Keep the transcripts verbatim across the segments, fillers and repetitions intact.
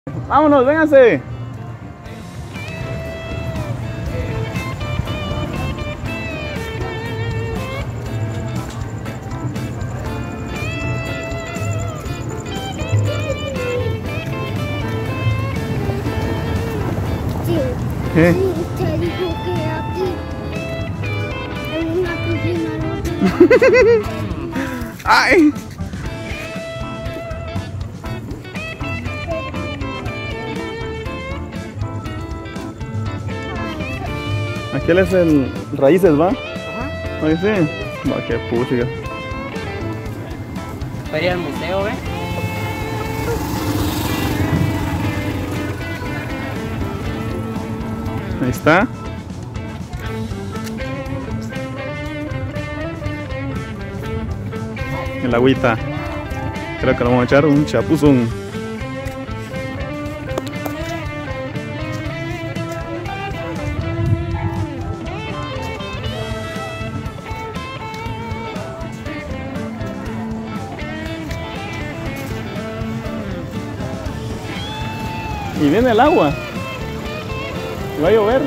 Vámonos, vénganse. Sí, ¿Qué? sí, usted dijo que aquí en una piscina no se ¡Ay! Aquel es el Raíces, ¿va? Ajá. Ahí sí. Va, qué puchica. Para ir al museo, ¿ves? Ahí está. El agüita. Creo que le vamos a echar un chapuzón. Y viene el agua. Y va a llover.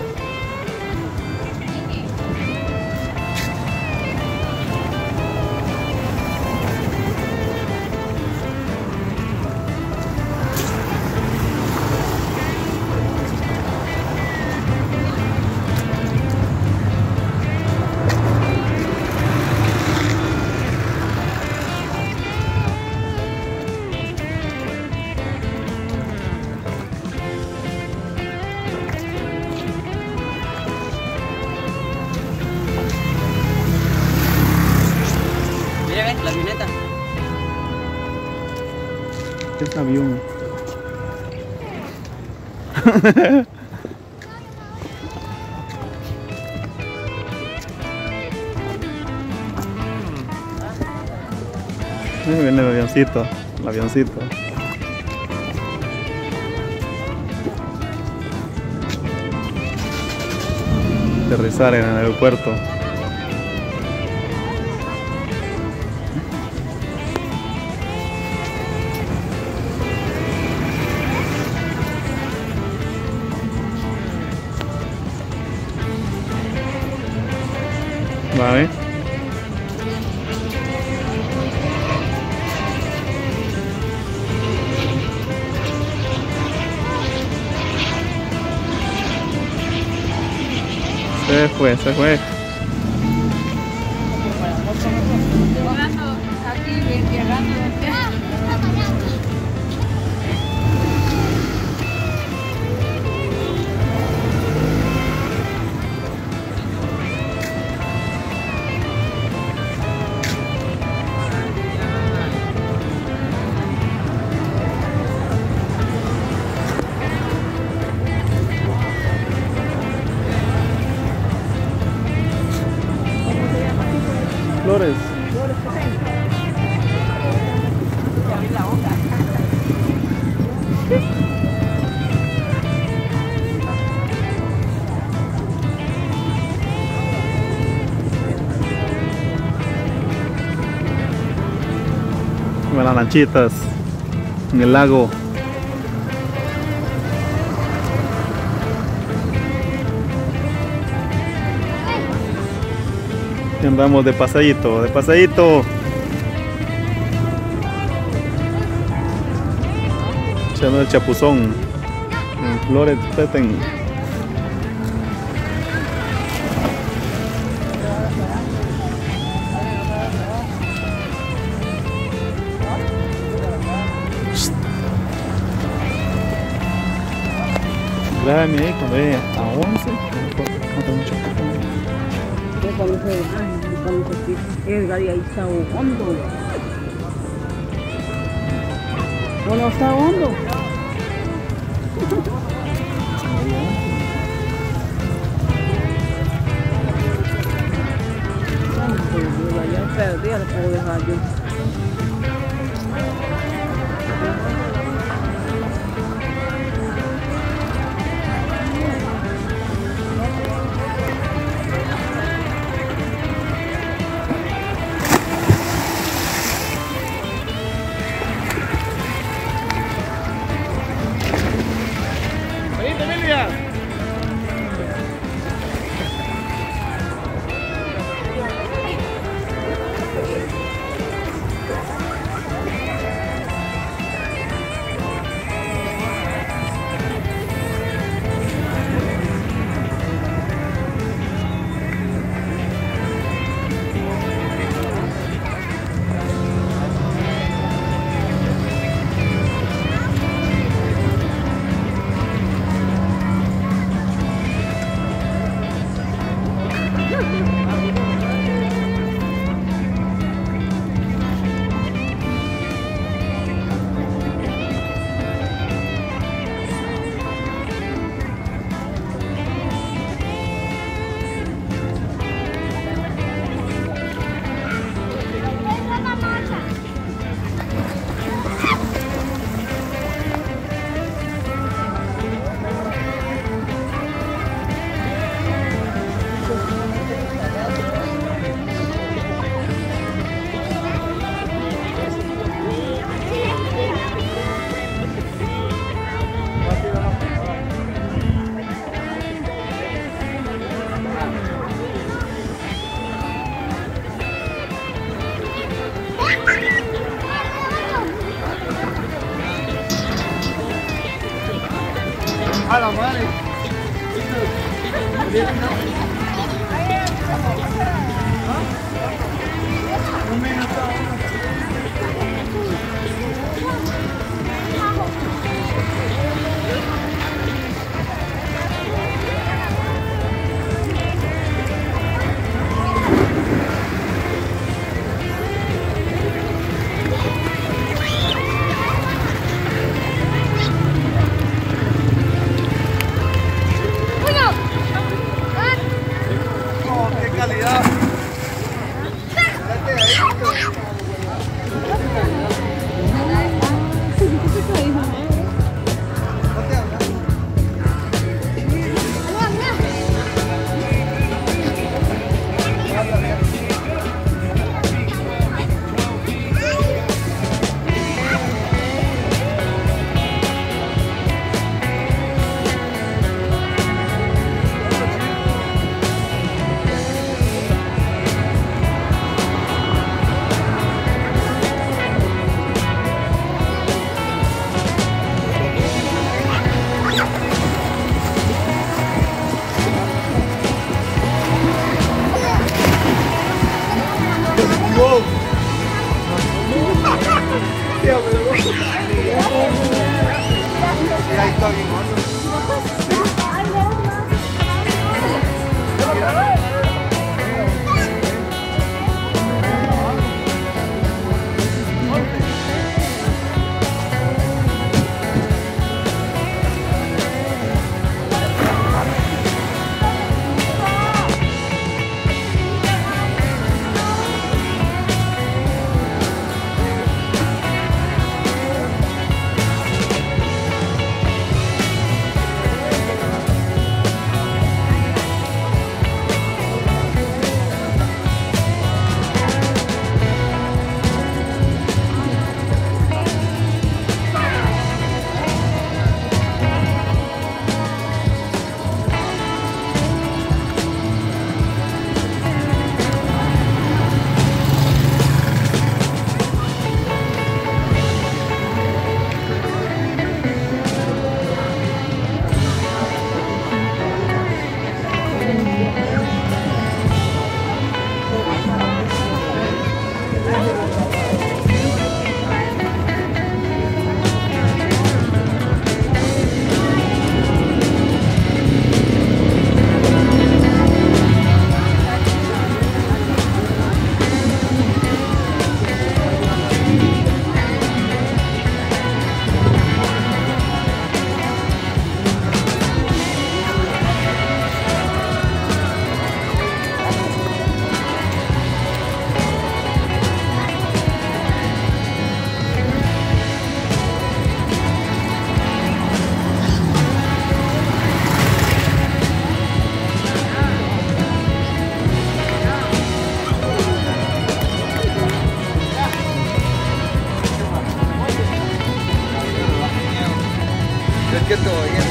Mira, ves, la avioneta. Es avión. Ahí viene el avioncito, el avioncito. Aterrizar en el aeropuerto. Vale. Se fue, se fue. Flores. Con las lanchitas en el lago. Y andamos de pasadito, de pasadito. Echando el chapuzón en Flores Petén. Grábame ahí cuando llegue a once. No tengo mucho tiempo. Cuando se ay, cuando se Edgar y ahí está hondo. No, no está hondo. Ya perdí, lo puedo dejar yo. A la madre. Un minuto. Oh, qué calidad. Ahí está bien, es que todavía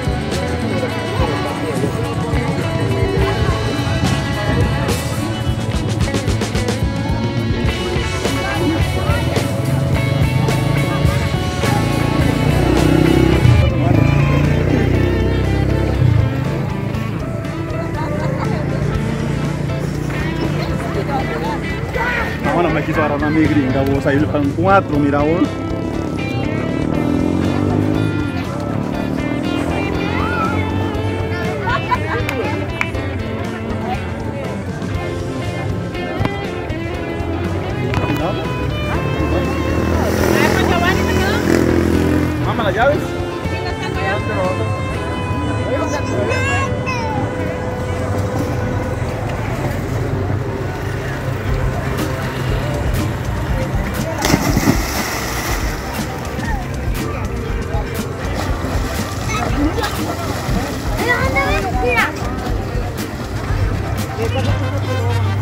Ahora me quiso agarrar a mi gringa, vos ahí van cuatro, mira vos. Mamá, las llaves. Mira.